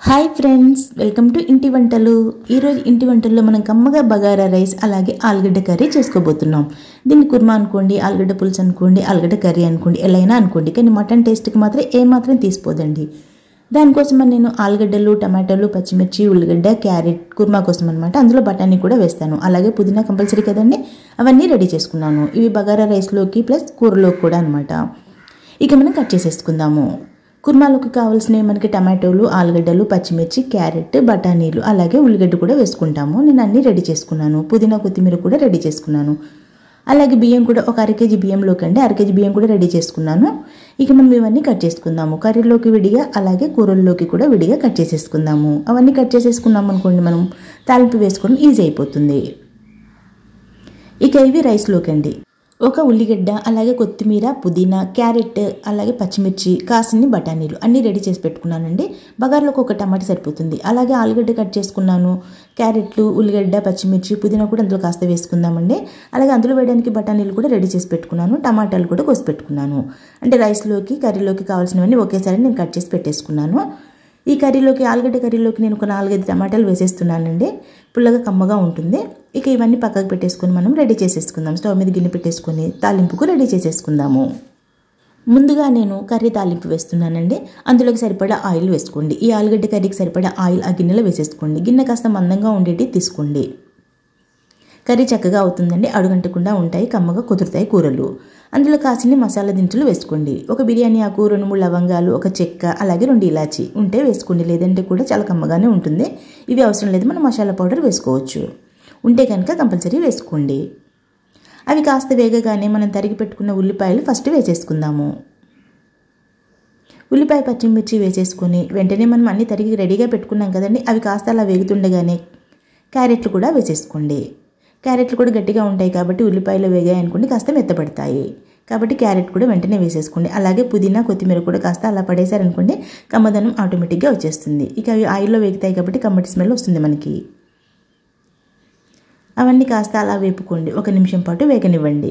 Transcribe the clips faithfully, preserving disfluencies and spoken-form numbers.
Hi friends, welcome to ఇంటి వంటలు. ఈరోజు ఇంటి వంటల్లో మనం కమ్మగా బగారా రైస్ అలాగే ఆలుగడ్డ కర్రీ చేసుకోబోతున్నాం. దీన్ని కుర్మా అనుకోండి, ఆలుగడ్డ పులుసు అనుకోండి, ఆలుగడ్డ కర్రీ అనుకోండి, ఎలా అయినా అనుకోండి, కానీ మటన్ టేస్ట్కి మాత్రం ఏమాత్రం తీసిపోదండి. దానికోసం నేను ఆలుగడ్డలు, టమాటాలు, పచ్చిమిర్చి, ఉల్లిగడ్డ, క్యారెట్ కుర్మా కోసం అనమాట. అందులో బఠానీ కూడా వేస్తాను, అలాగే పుదీనా కంపల్సరీ కదండి. అవన్నీ రెడీ చేసుకున్నాను. ఇవి బగారా రైస్లోకి ప్లస్ కూరలోకి కూడా అనమాట. ఇక మనం కట్ చేసేసుకుందాము. కుర్మాలోకి కావాల్సినవి మనకి టమాటోలు, ఆలుగడ్డలు, పచ్చిమిర్చి, క్యారెట్, బఠానీలు, అలాగే ఉల్లిగడ్డ కూడా వేసుకుంటాము. నేను అన్నీ రెడీ చేసుకున్నాను. పుదీనా, కొత్తిమీర కూడా రెడీ చేసుకున్నాను. అలాగే బియ్యం కూడా ఒక అర కేజీ బియ్యంలోకి అండి అర కేజీ బియ్యం కూడా రెడీ చేసుకున్నాను. ఇక మనం ఇవన్నీ కట్ చేసుకుందాము. కర్రీలోకి విడిగా, అలాగే కూరల్లోకి కూడా విడిగా కట్ చేసేసుకుందాము. అవన్నీ కట్ చేసేసుకున్నాము అనుకోండి, మనం తాలింపు వేసుకోవడం ఈజీ అయిపోతుంది. ఇక ఇవి రైస్లోకి అండి. ఒక ఉల్లిగడ్డ, అలాగే కొత్తిమీర, పుదీనా, క్యారెట్, అలాగే పచ్చిమిర్చి, కాసిన్ని బఠానీలు అన్నీ రెడీ చేసి పెట్టుకున్నానండి. బగార్లోకి ఒక టమాటా సరిపోతుంది. అలాగే ఆలుగడ్డ కట్ చేసుకున్నాను. క్యారెట్లు, ఉల్లిగడ్డ, పచ్చిమిర్చి, పుదీనా కూడా అందులో కాస్త వేసుకుందామండి. అలాగే అందులో వేయడానికి బఠానీలు కూడా రెడీ చేసి పెట్టుకున్నాను. టమాటాలు కూడా కోసి పెట్టుకున్నాను. అంటే రైస్లోకి, కర్రీలోకి కావాల్సినవన్నీ ఒకేసారి నేను కట్ చేసి పెట్టేసుకున్నాను. ఈ కర్రీలోకి, ఆలుగడ్డ కర్రీలోకి నేను ఒక నాలుగైదు టమాటాలు వేసేస్తున్నానండి. పుల్లగా కమ్మగా ఉంటుంది. ఇక ఇవన్నీ పక్కకు పెట్టేసుకొని మనం రెడీ చేసేసుకుందాం. స్టవ్ మీద గిన్నె పెట్టేసుకొని తాలింపుకు రెడీ చేసేసుకుందాము. ముందుగా నేను కర్రీ తాలింపు వేస్తున్నానండి. అందులోకి సరిపడా ఆయిల్ వేసుకోండి. ఈ ఆలుగడ్డ కర్రీకి సరిపడా ఆయిల్ ఆ గిన్నెలో వేసేసుకోండి. గిన్నె కాస్త మందంగా ఉండేటి తీసుకోండి. కర్రీ చక్కగా అవుతుందండి. అడుగంటకుండా ఉంటాయి, కమ్మగా కుదురుతాయి కూరలు. అందులో కాసిన్ని మసాలా దినుసులు వేసుకోండి. ఒక బిర్యానీ ఆకు, రెండు మూడు లవంగాలు, ఒక చెక్క, అలాగే రెండు ఇలాచి ఉంటే వేసుకోండి. లేదంటే కూడా చాలా కమ్మగానే ఉంటుంది. ఇవి అవసరం లేదు, మనం మసాలా పౌడర్ వేసుకోవచ్చు. ఉంటే కనుక కంపల్సరీ వేసుకోండి. అవి కాస్త వేగగానే మనం తరిగి పెట్టుకున్న ఉల్లిపాయలు ఫస్ట్ వేసేసుకుందాము. ఉల్లిపాయ, పచ్చిమిర్చి వేసేసుకొని వెంటనే మనం అన్ని తరిగి రెడీగా పెట్టుకున్నాం కదండి. అవి కాస్త అలా వేగుతుండగానే క్యారెట్లు కూడా వేసేసుకోండి. క్యారెట్లు కూడా గట్టిగా ఉంటాయి కాబట్టి ఉల్లిపాయలు వేగాయి అనుకోండి కాస్త మెత్తపడతాయి. కాబట్టి క్యారెట్ కూడా వెంటనే వేసేసుకోండి. అలాగే పుదీనా, కొత్తిమీర కూడా కాస్త అలా పడేశారనుకోండి కమ్మదనం ఆటోమేటిక్గా వచ్చేస్తుంది. ఇక అవి ఆయిల్లో వేగుతాయి కాబట్టి కమ్మటి స్మెల్ వస్తుంది మనకి. అవన్నీ కాస్త అలా వేపుకోండి. ఒక నిమిషం పాటు వేగనివ్వండి.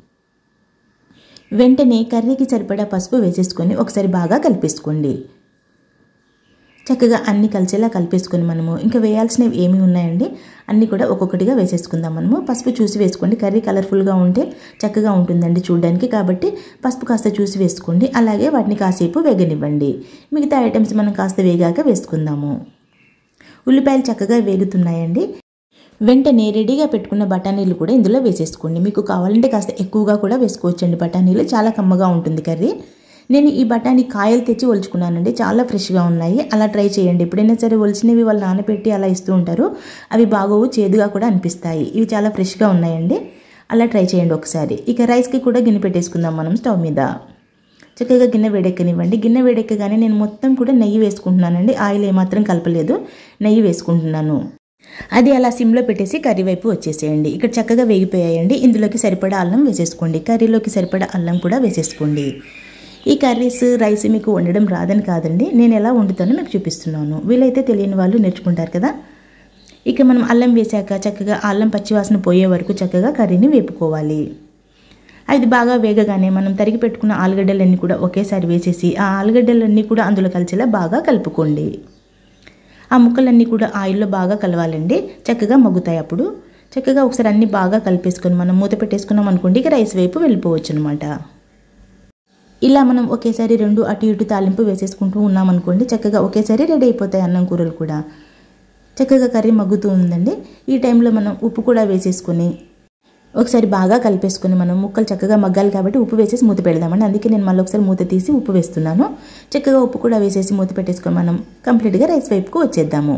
వెంటనే కర్రీకి సరిపడా పసుపు వేసేసుకొని ఒకసారి బాగా కలిపేసుకోండి. చక్కగా అన్నీ కలిసేలా కలిపేసుకొని మనము ఇంకా వేయాల్సినవి ఏమి ఉన్నాయండి అన్నీ కూడా ఒక్కొక్కటిగా వేసేసుకుందాం. మనము పసుపు చూసి వేసుకోండి. కర్రీ కలర్ఫుల్గా ఉంటే చక్కగా ఉంటుందండి చూడడానికి. కాబట్టి పసుపు కాస్త చూసి వేసుకోండి. అలాగే వాటిని కాసేపు వేగనివ్వండి. మిగతా ఐటమ్స్ మనం కాస్త వేగాక వేసుకుందాము. ఉల్లిపాయలు చక్కగా వేగుతున్నాయండి. వెంటనే రెడీగా పెట్టుకున్న బఠానీలు కూడా ఇందులో వేసేసుకోండి. మీకు కావాలంటే కాస్త ఎక్కువగా కూడా వేసుకోవచ్చండి. బఠానీలు చాలా కమ్మగా ఉంటుంది కర్రీ. నేను ఈ బఠానీ కాయలు తెచ్చి ఒలుచుకున్నానండి. చాలా ఫ్రెష్గా ఉన్నాయి. అలా ట్రై చేయండి. ఎప్పుడైనా సరే ఒలిచినవి వాళ్ళు నానబెట్టి అలా ఇస్తూ ఉంటారు. అవి బాగోవు, చేదుగా కూడా అనిపిస్తాయి. ఇవి చాలా ఫ్రెష్గా ఉన్నాయండి. అలా ట్రై చేయండి ఒకసారి. ఇక రైస్కి కూడా గిన్నె పెట్టేసుకుందాం మనం స్టవ్ మీద. చక్కగా గిన్నె వేడెక్కనివ్వండి. గిన్నె వేడెక్కగానే నేను మొత్తం కూడా నెయ్యి వేసుకుంటున్నానండి. ఆయిల్ ఏమాత్రం కలపలేదు, నెయ్యి వేసుకుంటున్నాను. అది అలా సిమ్లో పెట్టేసి కర్రీ వైపు వచ్చేసేయండి. ఇక్కడ చక్కగా వేగిపోయాయండి. ఇందులోకి సరిపడా అల్లం వేసేసుకోండి. కర్రీలోకి సరిపడా అల్లం కూడా వేసేసుకోండి. ఈ కర్రీస్, రైస్ మీకు వండడం రాదని కాదండి, నేను ఎలా వండుతానో మీకు చూపిస్తున్నాను. వీలైతే తెలియని వాళ్ళు నేర్చుకుంటారు కదా. ఇక మనం అల్లం వేసాక చక్కగా అల్లం పచ్చివాసన పోయే వరకు చక్కగా కర్రీని వేపుకోవాలి. అది బాగా వేగగానే మనం తరిగి పెట్టుకున్న ఆలుగడ్డలన్నీ కూడా ఒకేసారి వేసేసి ఆ ఆలుగడ్డలన్నీ కూడా అందులో కలిసేలా బాగా కలుపుకోండి. ఆ ముక్కలన్నీ కూడా ఆయిల్లో బాగా కలవాలండి. చక్కగా మగ్గుతాయి. అప్పుడు చక్కగా ఒకసారి అన్నీ బాగా కలిపేసుకొని మనం మూత పెట్టేసుకున్నాం అనుకోండి, ఇక రైస్ వైపు వెళ్ళిపోవచ్చు అనమాట. ఇలా మనం ఒకేసారి రెండు అటు ఇటు తాలింపు వేసేసుకుంటూ ఉన్నామనుకోండి, చక్కగా ఒకేసారి రెడీ అయిపోతాయి అన్నం కూరలు కూడా. చక్కగా కర్రీ మగ్గుతూ ఉందండి. ఈ టైంలో మనం ఉప్పు కూడా వేసేసుకొని ఒకసారి బాగా కలిపేసుకొని మనం ముక్కలు చక్కగా మగ్గాలి కాబట్టి ఉప్పు వేసేసి మూత పెడదామండి. అందుకే నేను మళ్ళీ ఒకసారి మూత తీసి ఉప్పు వేస్తున్నాను. చక్కగా ఉప్పు కూడా వేసేసి మూత పెట్టేసుకొని మనం కంప్లీట్గా రైస్ వైపుకు వచ్చేద్దాము.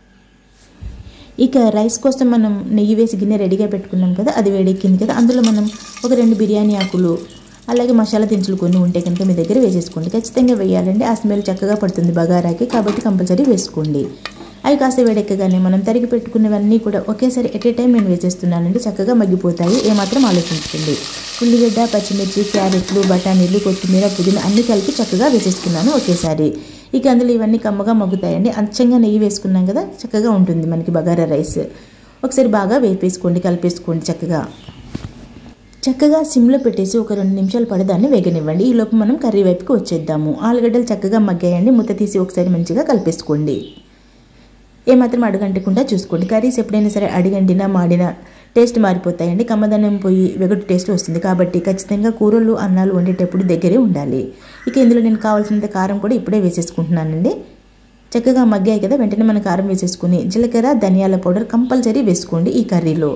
ఇక రైస్ కోసం మనం నెయ్యి వేసి గిన్నె రెడీగా పెట్టుకున్నాం కదా, అది వేడెక్కింది కదా. అందులో మనం ఒక రెండు బిర్యానీ ఆకులు, అలాగే మసాలా దినుసులు కొన్ని ఉంటే కనుక మీ దగ్గర వేసేసుకోండి. ఖచ్చితంగా వేయాలండి. ఆ స్మెల్ చక్కగా పడుతుంది బగారాకి, కాబట్టి కంపల్సరీ వేసుకోండి. అవి కాస్త వేడెక్కగానే మనం తరిగి పెట్టుకున్నవన్నీ కూడా ఒకేసారి ఎట్ ఏ టైం నేను వేసేస్తున్నానండి. చక్కగా మగ్గిపోతాయి, ఏమాత్రం ఆలోచించండి. ఉల్లిగడ్డ, పచ్చిమిర్చి, క్యారెట్లు, బఠానీలు, కొత్తిమీర, పుదీనా అన్నీ కలిపి చక్కగా వేసేసుకున్నాను ఒకేసారి. ఇక అందులో ఇవన్నీ కమ్మగా మగ్గుతాయండి. అచ్చంగా నెయ్యి వేసుకున్నాం కదా, చక్కగా ఉంటుంది మనకి బగారా రైస్. ఒకసారి బాగా వేపేసుకోండి, కలిపేసుకోండి చక్కగా. చక్కగా సిమ్లో పెట్టేసి ఒక రెండు నిమిషాలు పాటు దాన్ని వేగనివ్వండి. ఈ లోపు మనం కర్రీ వైపుకి వచ్చేద్దాము. ఆలుగడ్డలు చక్కగా మగ్గాయండి. మూత తీసి ఒకసారి మంచిగా కలిపేసుకోండి. ఏమాత్రం అడుగంటకుండా చూసుకోండి. కర్రీస్ ఎప్పుడైనా సరే అడిగండినా మాడినా టేస్ట్ మారిపోతాయండి. కమ్మదనం పోయి వెగటు టేస్ట్ వస్తుంది. కాబట్టి ఖచ్చితంగా కూరలు అన్నాలు వండేటప్పుడు దగ్గరే ఉండాలి. ఇక ఇందులో నేను కావాల్సినంత కారం కూడా ఇప్పుడే వేసేసుకుంటున్నానండి. చక్కగా మగ్గాయి కదా, వెంటనే మనం కారం వేసేసుకుని జీలకర్ర ధనియాల పౌడర్ కంపల్సరీ వేసుకోండి. ఈ కర్రీలో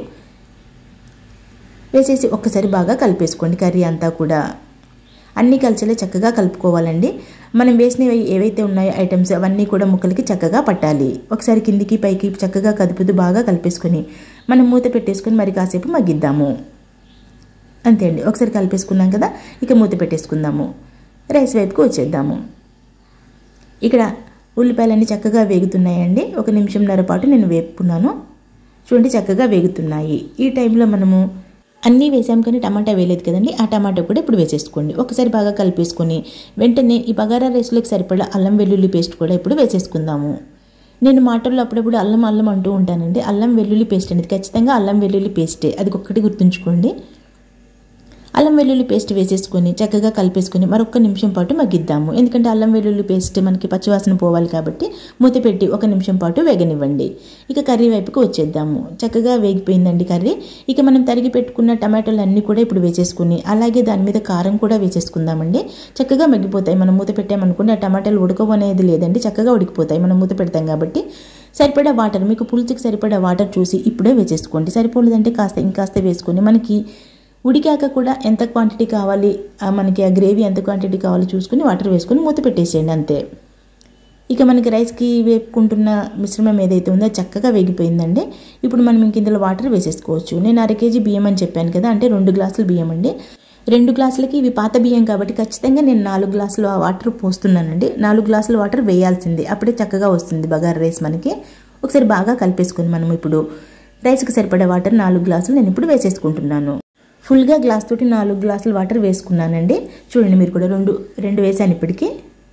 వేసేసి ఒక్కసారి బాగా కలిపేసుకోండి. కర్రీ అంతా కూడా అన్నీ కలిసేలా చక్కగా కలుపుకోవాలండి. మనం వేసినవి ఏవైతే ఉన్నాయో ఐటమ్స్ అవన్నీ కూడా ముక్కలకి చక్కగా పట్టాలి. ఒకసారి కిందికి పైకి చక్కగా కదుపుతూ బాగా కలిపేసుకొని మనం మూత పెట్టేసుకొని మరి కాసేపు మగ్గిద్దాము. అంతే అండి. ఒకసారి కలిపేసుకున్నాం కదా, ఇక మూత పెట్టేసుకుందాము. రైస్ వైపుకి వచ్చేద్దాము. ఇక్కడ ఉల్లిపాయలన్నీ చక్కగా వేగుతున్నాయండి. ఒక నిమిషంన్నర పాటు నేను వేపుకున్నాను. చూడండి చక్కగా వేగుతున్నాయి. ఈ టైంలో మనము అన్నీ వేసాం కానీ టమాటా వేయలేదు కదండి, ఆ టమాటా కూడా ఇప్పుడు వేసేసుకోండి. ఒకసారి బాగా కలిపేసుకొని వెంటనే ఈ బగారా రైస్లోకి సరిపడా అల్లం వెల్లుల్లి పేస్ట్ కూడా ఇప్పుడు వేసేసుకుందాము. నేను మాటల్లో అప్పుడప్పుడు అల్లం అల్లం అంటూ ఉంటానండి. అల్లం వెల్లుల్లి పేస్ట్ అనేది ఖచ్చితంగా అల్లం వెల్లుల్లి పేస్టే, అది ఒక్కటి గుర్తుంచుకోండి. అల్లం వెల్లుల్లి పేస్ట్ వేసేసుకొని చక్కగా కలిపేసుకొని మరొక నిమిషం పాటు మగ్గిద్దాము. ఎందుకంటే అల్లం వెల్లుల్లి పేస్ట్ మనకి పచ్చివాసన పోవాలి కాబట్టి మూత పెట్టి ఒక నిమిషం పాటు వేగనివ్వండి. ఇక కర్రీ వైపుకి వచ్చేద్దాము. చక్కగా వేగిపోయిందండి కర్రీ. ఇక మనం తరిగి పెట్టుకున్న టమాటోలు అన్నీ కూడా ఇప్పుడు వేసేసుకుని అలాగే దాని మీద కారం కూడా వేసేసుకుందామండి. చక్కగా మగ్గిపోతాయి. మనం మూత పెట్టామనుకోండి ఆ టమాటాలు ఉడకవు అనేది లేదండి, చక్కగా ఉడికిపోతాయి మనం మూత పెడతాం కాబట్టి. సరిపడా వాటర్, మీకు పులుసుకి సరిపడా వాటర్ చూసి ఇప్పుడే వేసేసుకోండి. సరిపోలేదంటే కాస్త ఇంకాస్త వేసుకొని మనకి ఉడికాక కూడా ఎంత క్వాంటిటీ కావాలి, మనకి ఆ గ్రేవీ ఎంత క్వాంటిటీ కావాలో చూసుకుని వాటర్ వేసుకొని మూత పెట్టేసేయండి అంతే. ఇక మనకి రైస్కి వేపుకుంటున్న మిశ్రమం ఏదైతే ఉందో చక్కగా వేగిపోయిందండి. ఇప్పుడు మనం ఇంక ఇందులో వాటర్ వేసేసుకోవచ్చు. నేను అర కేజీ బియ్యం అని చెప్పాను కదా, అంటే రెండు గ్లాసులు బియ్యం అండి. రెండు గ్లాసులకి ఇవి పాత బియ్యం కాబట్టి ఖచ్చితంగా నేను నాలుగు గ్లాసులు ఆ వాటర్ పోస్తున్నానండి. నాలుగు గ్లాసుల వాటర్ వేయాల్సింది, అప్పుడే చక్కగా వస్తుంది బగారా రైస్ మనకి. ఒకసారి బాగా కలిపేసుకొని మనం ఇప్పుడు రైస్కి సరిపడే వాటర్ నాలుగు గ్లాసులు నేను ఇప్పుడు వేసేసుకుంటున్నాను. ఫుల్గా గ్లాస్ తోటి నాలుగు గ్లాసులు వాటర్ వేసుకున్నానండి. చూడండి మీరు కూడా రెండు రెండు వేసాను ఇప్పటికి.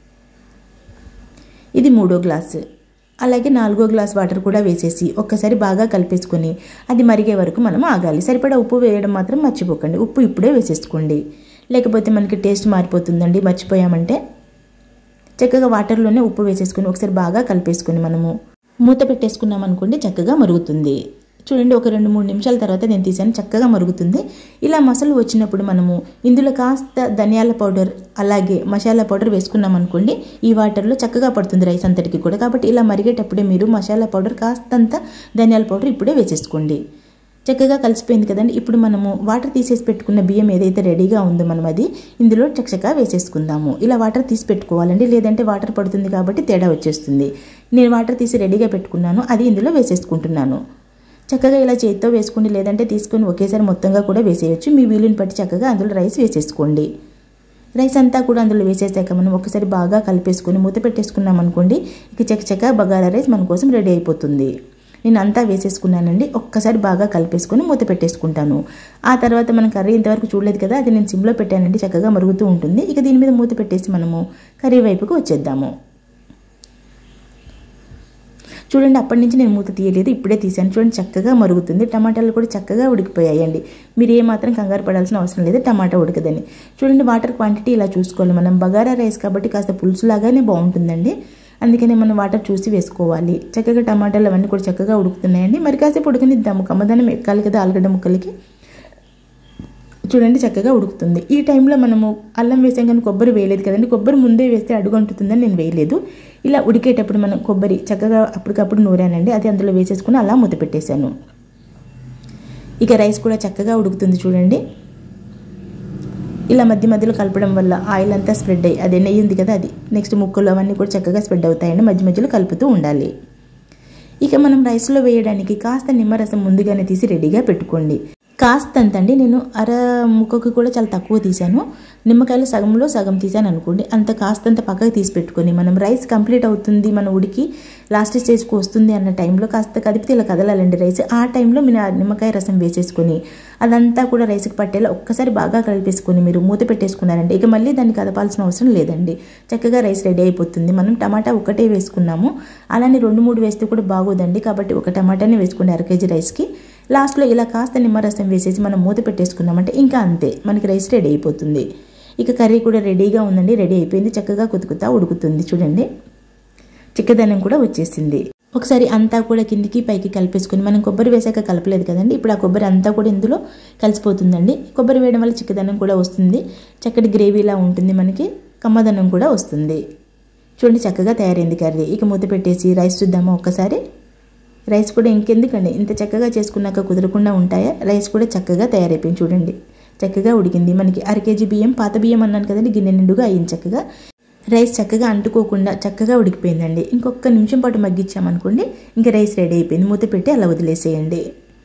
ఇది మూడో గ్లాసు. అలాగే నాలుగో గ్లాస్ వాటర్ కూడా వేసేసి ఒక్కసారి బాగా కలిపేసుకొని అది మరిగే వరకు మనం ఆగాలి. సరిపడా ఉప్పు వేయడం మాత్రం మర్చిపోకండి. ఉప్పు ఇప్పుడే వేసేసుకోండి, లేకపోతే మనకి టేస్ట్ మారిపోతుందండి మర్చిపోయామంటే. చక్కగా వాటర్లోనే ఉప్పు వేసేసుకొని ఒకసారి బాగా కలిపేసుకొని మనము మూత పెట్టేసుకున్నాం అనుకోండి చక్కగా మరుగుతుంది. చూడండి ఒక రెండు మూడు నిమిషాల తర్వాత నేను తీసాను, చక్కగా మరుగుతుంది. ఇలా మసాలా వచ్చినప్పుడు మనము ఇందులో కాస్త ధనియాల పౌడర్ అలాగే మసాలా పౌడర్ వేసుకున్నాం అనుకోండి ఈ వాటర్లో చక్కగా పడుతుంది రైస్ అంతటికి కూడా. కాబట్టి ఇలా మరిగేటప్పుడే మీరు మసాలా పౌడర్ కాస్తంత ధనియాల పౌడర్ ఇప్పుడే వేసేసుకోండి. చక్కగా కలిసిపోయింది కదండి. ఇప్పుడు మనము వాటర్ తీసేసి పెట్టుకున్న బియ్యం ఏదైతే రెడీగా ఉందో మనం అది ఇందులో చక్కగా వేసేసుకుందాము. ఇలా వాటర్ తీసి పెట్టుకోవాలండి, లేదంటే వాటర్ పడుతుంది కాబట్టి తేడా వచ్చేస్తుంది. నేను వాటర్ తీసి రెడీగా పెట్టుకున్నాను, అది ఇందులో వేసేసుకుంటున్నాను. చక్కగా ఇలా చేతితో వేసుకోండి, లేదంటే తీసుకొని ఒకేసారి మొత్తంగా కూడా వేసేయచ్చు. మీ వీలుని బట్టి చక్కగా అందులో రైస్ వేసేసుకోండి. రైస్ అంతా కూడా అందులో వేసేసాక మనం ఒకసారి బాగా కలిపేసుకొని మూత పెట్టేసుకున్నాం అనుకోండి ఇక చక్కచక్క బగారా రైస్ మన కోసం రెడీ అయిపోతుంది. నేను అంతా వేసేసుకున్నానండి. ఒక్కసారి బాగా కలిపేసుకొని మూత పెట్టేసుకుంటాను. ఆ తర్వాత మనం కర్రీ ఇంతవరకు చూడలేదు కదా, అది నేను సిమ్లో పెట్టానండి, చక్కగా మరుగుతూ ఉంటుంది. ఇక దీని మీద మూత పెట్టేసి మనము కర్రీ వైపుకి వచ్చేద్దాము. చూడండి అప్పటి నుంచి నేను మూత తీయలేదు, ఇప్పుడే తీసాను. చూడండి చక్కగా మరుగుతుంది. టమాటాలు కూడా చక్కగా ఉడికిపోయాయండి. మీరు ఏమాత్రం కంగారు పడాల్సిన అవసరం లేదు టమాటా ఉడకదని. చూడండి వాటర్ క్వాంటిటీ ఇలా చూసుకోవాలి. మనం బగారా రైస్ కాబట్టి కాస్త పులుసులాగానే బాగుంటుందండి, అందుకనే మనం వాటర్ చూసి వేసుకోవాలి. చక్కగా టమాటాలు అవన్నీ కూడా చక్కగా ఉడుకుతున్నాయండి. మరి కాసేపు ఉడకనిద్దాము, కమ్మదనం ఎక్కాలి కదా ఆలుగడ్డ ముక్కలకి. చూడండి చక్కగా ఉడుకుతుంది. ఈ టైంలో మనము అల్లం వేసాం కానీ కొబ్బరి వేయలేదు కదండి. కొబ్బరి ముందే వేస్తే అడుగంటుతుందని నేను వేయలేదు. ఇలా ఉడికేటప్పుడు మనం కొబ్బరి చక్కగా అప్పటికప్పుడు నూరానండి, అది అందులో వేసేసుకుని అలా మూత పెట్టేశాను. ఇక రైస్ కూడా చక్కగా ఉడుకుతుంది చూడండి. ఇలా మధ్య మధ్యలో కలపడం వల్ల ఆయిల్ అంతా స్ప్రెడ్ అయ్యి అదే నెయ్యి ఉంది కదా, అది నెక్స్ట్ ముక్కలు అవన్నీ కూడా చక్కగా స్ప్రెడ్ అవుతాయండి. మధ్య మధ్యలో కలుపుతూ ఉండాలి. ఇక మనం రైస్లో వేయడానికి కాస్త నిమ్మరసం ముందుగానే తీసి రెడీగా పెట్టుకోండి. కాస్త అంతండి, నేను అర ముక్కకు కూడా చాలా తక్కువ తీసాను. నిమ్మకాయలు సగంలో సగం తీసాను అనుకోండి, అంత కాస్తంత పక్కకు తీసి పెట్టుకొని మనం రైస్ కంప్లీట్ అవుతుంది, మన ఉడికి లాస్ట్ స్టేజ్కి వస్తుంది అన్న టైంలో కాస్త కదిపితే ఇలా కదలాలండి రైస్. ఆ టైంలో మీరు నిమ్మకాయ రసం వేసేసుకొని అదంతా కూడా రైస్కి పట్టేలా ఒక్కసారి బాగా కలిపేసుకొని మీరు మూత పెట్టేసుకున్నారంటే ఇక మళ్ళీ దాన్ని కదపాల్సిన అవసరం లేదండి. చక్కగా రైస్ రెడీ అయిపోతుంది. మనం టమాటా ఒకటే వేసుకున్నాము, అలానే రెండు మూడు వేస్తే కూడా బాగోదండి. కాబట్టి ఒక టమాటాని వేసుకుని అర కేజీ రైస్కి లాస్ట్లో ఇలా కాస్త నిమ్మరసం వేసేసి మనం మూత పెట్టేసుకున్నామంటే ఇంకా అంతే, మనకి రైస్ రెడీ అయిపోతుంది. ఇక కర్రీ కూడా రెడీగా ఉందండి, రెడీ అయిపోయింది. చక్కగా కుతుకుతా ఉడుకుతుంది. చూడండి చిక్కదనం కూడా వచ్చేసింది. ఒకసారి అంతా కూడా కిందికి పైకి కలిపేసుకొని, మనం కొబ్బరి వేసాక కలపలేదు కదండి, ఇప్పుడు ఆ కొబ్బరి అంతా కూడా ఇందులో కలిసిపోతుందండి. కొబ్బరి వేయడం వల్ల చిక్కదనం కూడా వస్తుంది, చక్కటి గ్రేవీలా ఉంటుంది, మనకి కమ్మదనం కూడా వస్తుంది. చూడండి చక్కగా తయారైంది కర్రీ. ఇక మూత పెట్టేసి రైస్ చూద్దామా ఒక్కసారి. రైస్ కూడా ఇంకెందుకండి, ఇంత చక్కగా చేసుకున్నాక కుదరకుండా ఉంటాయా? రైస్ కూడా చక్కగా తయారైపోయింది. చూడండి చక్కగా ఉడికింది. మనకి అర కేజీ బియ్యం, పాత బియ్యం అన్నాను కదండి, గిన్నె నిండుగా అయ్యింది. చక్కగా రైస్ చక్కగా అంటుకోకుండా చక్కగా ఉడికిపోయిందండి. ఇంకొక నిమిషం పాటు మగ్గించామనుకోండి ఇంకా రైస్ రెడీ అయిపోయింది. మూత పెట్టి అలా వదిలేసేయండి.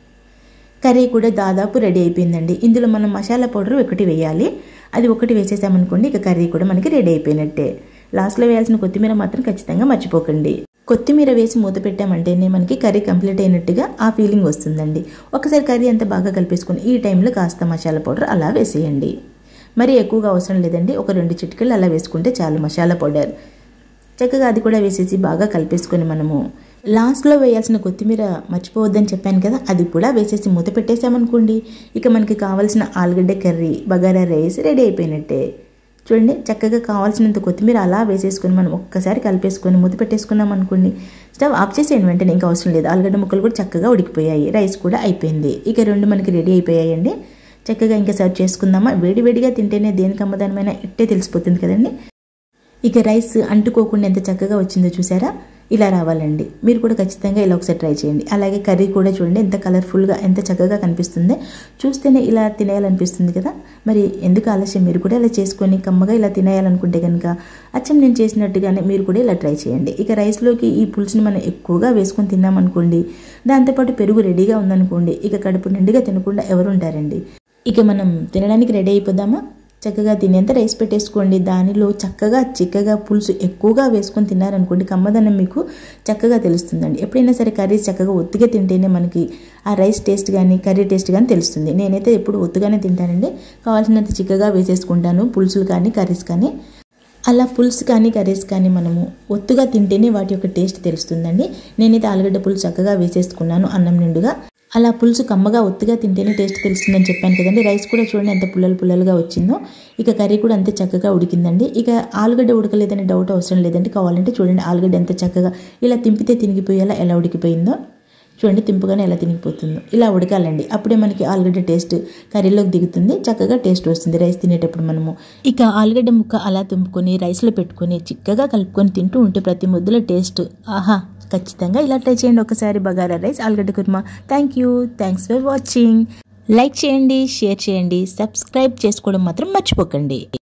కర్రీ కూడా దాదాపు రెడీ అయిపోయిందండి. ఇందులో మనం మసాలా పౌడర్ ఒకటి వేయాలి, అది ఒకటి వేసేసామనుకోండి ఇక కర్రీ కూడా మనకి రెడీ అయిపోయినట్టే. లాస్ట్లో వేయాల్సిన కొత్తిమీర మాత్రం ఖచ్చితంగా మర్చిపోకండి. కొత్తిమీర వేసి మూత పెట్టామంటేనే మనకి కర్రీ కంప్లీట్ అయినట్టుగా ఆ ఫీలింగ్ వస్తుందండి. ఒకసారి కర్రీ అంతా బాగా కలిపేసుకొని ఈ టైంలో కాస్త మసాలా పౌడర్ అలా వేసేయండి. మరి ఎక్కువగా అవసరం లేదండి, ఒక రెండు చిటికలు అలా వేసుకుంటే చాలు మసాలా పౌడర్. చక్కగా అది కూడా వేసేసి బాగా కలిపేసుకొని మనము లాస్ట్లో వేయాల్సిన కొత్తిమీర మర్చిపోవద్దని చెప్పాను కదా, అది కూడా వేసేసి మూత పెట్టేసామనుకోండి ఇక మనకి కావాల్సిన ఆలుగడ్డ కర్రీ, బగారా రైస్ రెడీ అయిపోయినట్టే. చూడండి చక్కగా కావాల్సినంత కొత్తిమీర అలా వేసేసుకొని మనం ఒక్కసారి కలిపేసుకొని మూత పెట్టేసుకున్నాం అనుకోండి, స్టవ్ ఆఫ్ చేసేయండి వెంటనే, ఇంకా అవసరం లేదు. ఆలుగడ్డ ముక్కలు కూడా చక్కగా ఉడికిపోయాయి, రైస్ కూడా అయిపోయింది. ఇక రెండు మనకి రెడీ అయిపోయాయండి. చక్కగా ఇంకా సర్వ్ చేసుకుందామా. వేడివేడిగా తింటేనే దేనికి అమ్మదానమైనా ఇట్టే తెలిసిపోతుంది కదండి. ఇక రైస్ అంటుకోకుండా ఎంత చక్కగా వచ్చిందో చూసారా, ఇలా రావాలండి. మీరు కూడా ఖచ్చితంగా ఇలా ఒకసారి ట్రై చేయండి. అలాగే కర్రీ కూడా చూడండి ఎంత కలర్ఫుల్గా ఎంత చక్కగా కనిపిస్తుందో, చూస్తేనే ఇలా తినేయాలనిపిస్తుంది కదా. మరి ఎందుకు ఆలస్యం, మీరు కూడా ఇలా చేసుకొని కమ్మగా ఇలా తినేయాలనుకుంటే కనుక అచ్చం నేను చేసినట్టుగానే మీరు కూడా ఇలా ట్రై చేయండి. ఇక రైస్లోకి ఈ పులుసుని మనం ఎక్కువగా వేసుకొని తిన్నామనుకోండి, దాంతోపాటు పెరుగు రెడీగా ఉందనుకోండి, ఇక కడుపు నిండుగా తినకుండా ఎవరు ఉంటారండి. ఇక మనం తినడానికి రెడీ అయిపోదామా. చక్కగా తినేంత రైస్ పెట్టేసుకోండి, దానిలో చక్కగా చిక్కగా పులుసు ఎక్కువగా వేసుకొని తిన్నారనుకోండి కమ్మదనం మీకు చక్కగా తెలుస్తుందండి. ఎప్పుడైనా సరే కర్రీస్ చక్కగా ఒత్తిగా తింటేనే మనకి ఆ రైస్ టేస్ట్ కానీ కర్రీ టేస్ట్ కానీ తెలుస్తుంది. నేనైతే ఎప్పుడు ఒత్తుగానే తింటానండి, కావాల్సినంత చిక్కగా వేసేసుకుంటాను పులుసులు కానీ కర్రీస్ కానీ. అలా పులుసు కానీ కర్రీస్ కానీ మనము ఒత్తుగా తింటేనే వాటి యొక్క టేస్ట్ తెలుస్తుందండి. నేనైతే ఆలుగడ్డ పులుసు చక్కగా వేసేసుకున్నాను అన్నం నిండుగా. అలా పులుసు కమ్మగా ఒత్తిగా తింటేనే టేస్ట్ తెలుస్తుందని చెప్పాను కదండి. రైస్ కూడా చూడండి ఎంత పుల్లలు పుల్లలుగా వచ్చిందో. ఇక కర్రీ కూడా అంతే చక్కగా ఉడికిందండి. ఇక ఆలుగడ్డ ఉడకలేదని డౌట్ అవసరం లేదండి. కావాలంటే చూడండి ఆలుగడ్డ ఎంత చక్కగా ఇలా తింపితే తినిగిపోయేలా ఎలా ఉడికిపోయిందో. చూడండి తింపుగానే ఎలా తినిగిపోతుందో. ఇలా ఉడకాలండి, అప్పుడే మనకి ఆలుగడ్డ టేస్ట్ కర్రీలోకి దిగుతుంది, చక్కగా టేస్ట్ వస్తుంది రైస్ తినేటప్పుడు మనము. ఇక ఆలుగడ్డ ముక్క అలా తుంపుకొని రైస్లో పెట్టుకొని చిక్కగా కలుపుకొని తింటూ ఉంటే ప్రతి ముద్దల టేస్ట్ ఆహా. ఖచ్చితంగా ఇలా ట్రై చేయండి ఒకసారి బగారా రైస్ ఆలుగడ్డ kurma. Thank you, thanks for watching. Like చేయండి, షేర్ చేయండి, సబ్స్క్రైబ్ చేసుకోవడం మాత్రం మర్చిపోకండి.